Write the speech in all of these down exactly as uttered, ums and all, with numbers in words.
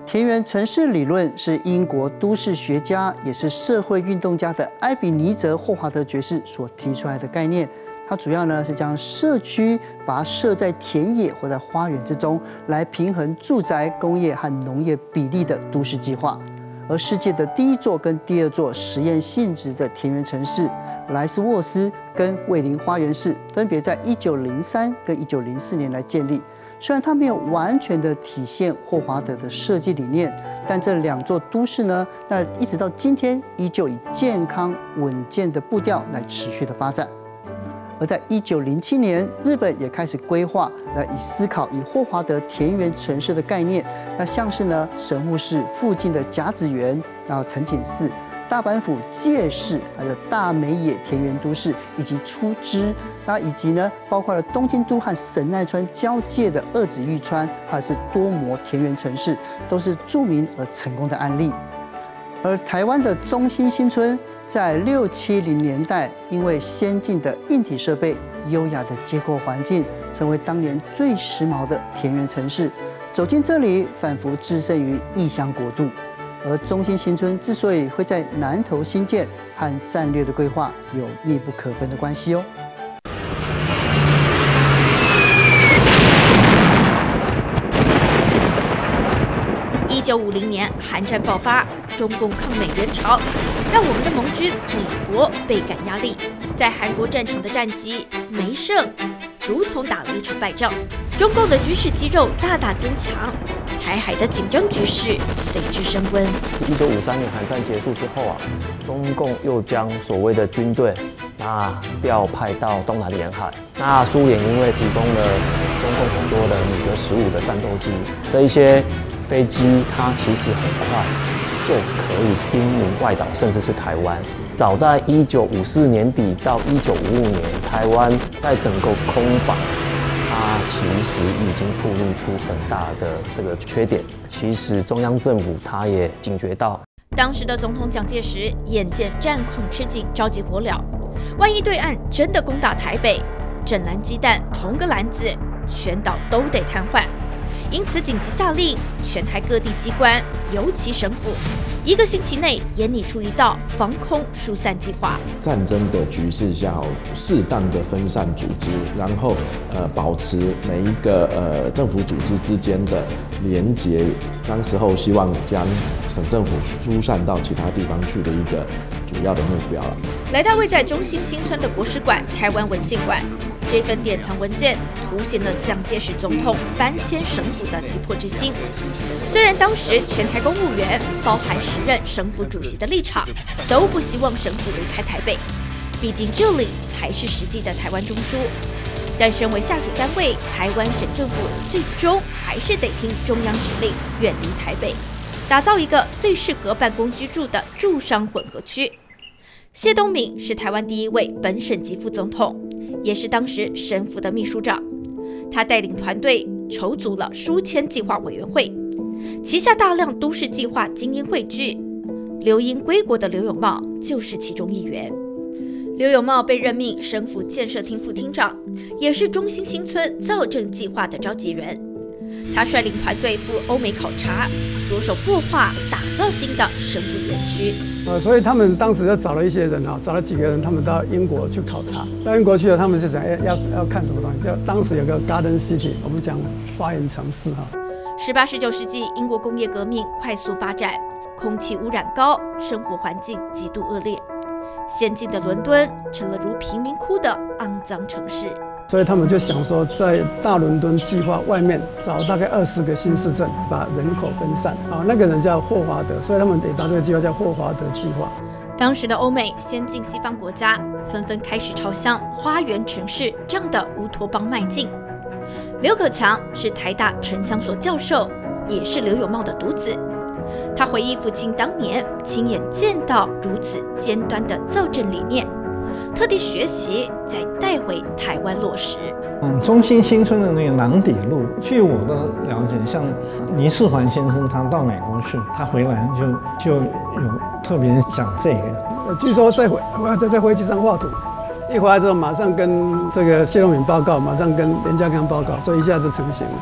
田园城市理论是英国都市学家也是社会运动家的埃比尼泽·霍华德爵士所提出来的概念。它主要呢是将社区把它设在田野或在花园之中，来平衡住宅、工业和农业比例的都市计划。而世界的第一座跟第二座实验性质的田园城市莱斯沃斯跟卫林花园市，分别在一九零三跟一九零四年来建立。虽然它没有完全的体现霍华德的设计理念，但这两座都市呢，那一直到今天依旧以健康稳健的步调来持续的发展。而在一九零七年，日本也开始规划，来以思考以霍华德田园城市的概念，那像是呢神户市附近的甲子园，然后藤井寺、大阪府堺市，还有大美野田园都市，以及出枝，那以及呢包括了东京都和神奈川交界的二子玉川，还是多摩田园城市，都是著名而成功的案例。而台湾的中心新村，在六七零年代，因为先进的硬体设备、优雅的结构环境，成为当年最时髦的田园城市。走进这里，仿佛置身于异乡国度。而中心新村之所以会在南投新建，和战略的规划有密不可分的关系哦。 一九五零年，韩战爆发，中共抗美援朝，让我们的盟军美国倍感压力。在韩国战场的战绩没胜，如同打了一场败仗。中共的军事肌肉大大增强，台海的紧张局势随之升温。 一九五三年韩战结束之后啊，中共又将所谓的军队那调派到东南沿海。那苏联因为提供了中共很多的米格十五的战斗机，这一些飞机它其实很快就可以兵临外岛，甚至是台湾。早在一九五四年底到一九五五年，台湾在整个空防，它其实已经暴露出很大的这个缺点。其实中央政府它也警觉到， 当时的总统蒋介石眼见战况吃紧，着急火燎，万一对岸真的攻打台北，整篮鸡蛋同个篮子，全岛都得瘫痪。因此紧急下令，全台各地机关，尤其省府，一个星期内研拟出一道防空疏散计划。 战争的局势下，适当的分散组织，然后呃保持每一个呃政府组织之间的连结。当时候希望将省政府疏散到其他地方去的一个主要的目标了。 来到位在中心新村的国史馆台湾文献馆，这份典藏文件凸显了蒋介石总统搬迁省府的急迫之心。虽然当时全台公务员，包含时任省府主席的立场，都不希望省府离开台北，毕竟这里才是实际的台湾中枢。但身为下属单位，台湾省政府最终还是得听中央指令，远离台北，打造一个最适合办公居住的住商混合区。谢东闵是台湾第一位本省级副总统，也是当时省府的秘书长。他带领团队筹组了书签计划委员会，旗下大量都市计划精英汇聚，留英归国的刘永茂就是其中一员。刘永茂被任命省府建设厅副厅长，也是中心新村造镇计划的召集人。他率领团队赴欧美考察，着手擘画打造新的省府园区。 呃，所以他们当时就找了一些人啊，找了几个人，他们到英国去考察。到英国去了，他们是想要要要看什么东西？就当时有个 Garden City， 我们讲花园城市哈。 十八、十九世纪，英国工业革命快速发展，空气污染高，生活环境极度恶劣。先进的伦敦成了如贫民窟的肮脏城市。 所以他们就想说，在大伦敦计划外面找大概二十个新市镇，把人口分散。啊，那个人叫霍华德，所以他们得把这个计划叫霍华德计划。 当时的欧美先进西方国家纷纷开始朝向花园城市这样的乌托邦迈进。刘可强是台大城乡所教授，也是刘永茂的独子。他回忆父亲当年亲眼见到如此尖端的造镇理念，特地学习，再带回台湾落实。 嗯，中心新村的那个南底路，据我的了解，像倪世环先生他到美国去，他回来就就有特别讲这个。 据说在回在在飞机上画图，一回来之后马上跟这个谢东闵报告，马上跟连家刚报告，所以一下就成型了。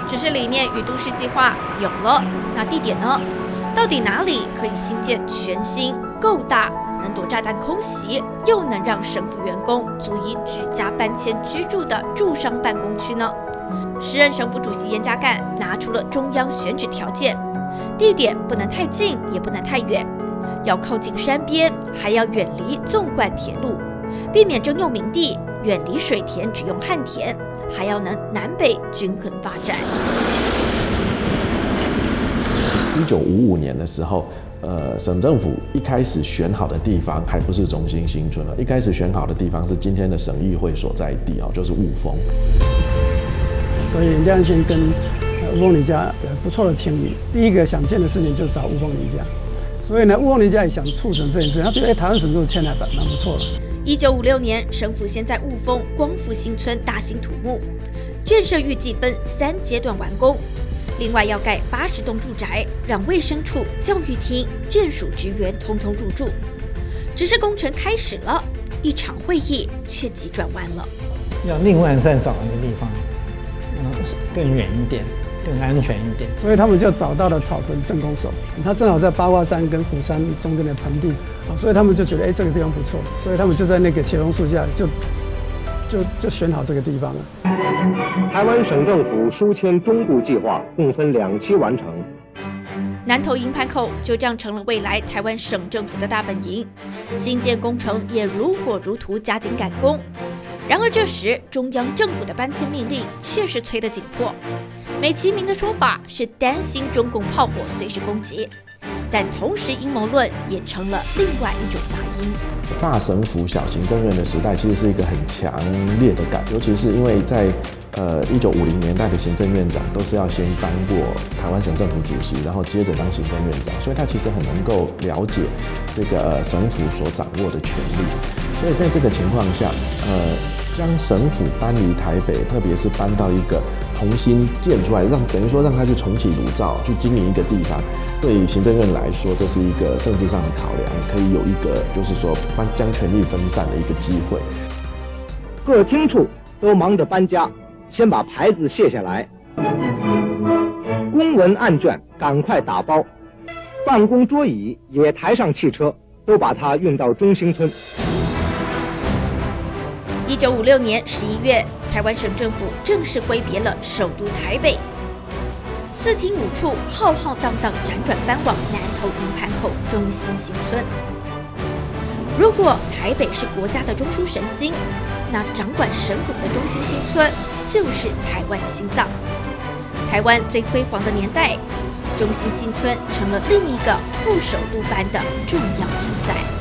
只是理念与都市计划有了，那地点呢？到底哪里可以新建全新、够大、能躲炸弹空袭，又能让省府员工足以举家搬迁居住的住商办公区呢？时任省府主席严家淦拿出了中央选址条件，地点不能太近，也不能太远，要靠近山边，还要远离纵贯铁路，避免征用民地，远离水田，只用旱田，还要能南北均衡发展。 一九五五年的时候，呃，省政府一开始选好的地方还不是中心新村了，一开始选好的地方是今天的省议会所在地哦，就是雾峰。 所以严家淦先跟雾峰林家有不错的情谊。第一个想见的事情就是找雾峰林家，所以呢，雾峰林家也想促成这件事，他觉得哎，台湾省政府迁来蛮蛮不错的。 一九五六年，省府先在雾峰光复新村大兴土木，建设预计分三阶段完工。另外要盖八十栋住宅，让卫生处、教育厅、眷属职员通通入住。只是工程开始了，一场会议却急转弯了。 要另外再找一个地方，嗯，更远一点，更安全一点。 所以他们就找到了草屯镇公所，他正好在八卦山跟虎山中间的盆地，所以他们就觉得哎，这个地方不错，所以他们就在那个茄榕树下就就就选好这个地方了。 台湾省政府书签中部计划共分两期完成。 南投营盘口就这样成了未来台湾省政府的大本营，新建工程也如火如荼加紧赶工。然而这时中央政府的搬迁命令确实催得紧迫，美其名的说法是担心中共炮火随时攻击，但同时阴谋论也成了另外一种杂音。 大省府小行政院的时代其实是一个很强烈的感，尤其是因为在呃一九五零年代的行政院长都是要先当过台湾省政府主席，然后接着当行政院长，所以他其实很能够了解这个、呃、省府所掌握的权力。所以在这个情况下，呃，将省府搬离台北，特别是搬到一个重新建出来，让等于说让他去重启炉灶，去经营一个地方。对行政院来说，这是一个政治上的考量，可以有一个就是说帮将权力分散的一个机会。 各厅处都忙着搬家，先把牌子卸下来，公文案卷赶快打包，办公桌椅也抬上汽车，都把它运到中兴村。 一九五六年十一月，台湾省政府正式挥别了首都台北。四厅五处浩浩荡荡辗转搬往南投营盘口中心新村。如果台北是国家的中枢神经，那掌管省府的中心新村就是台湾的心脏。台湾最辉煌的年代，中心新村成了另一个副首都般的重要存在。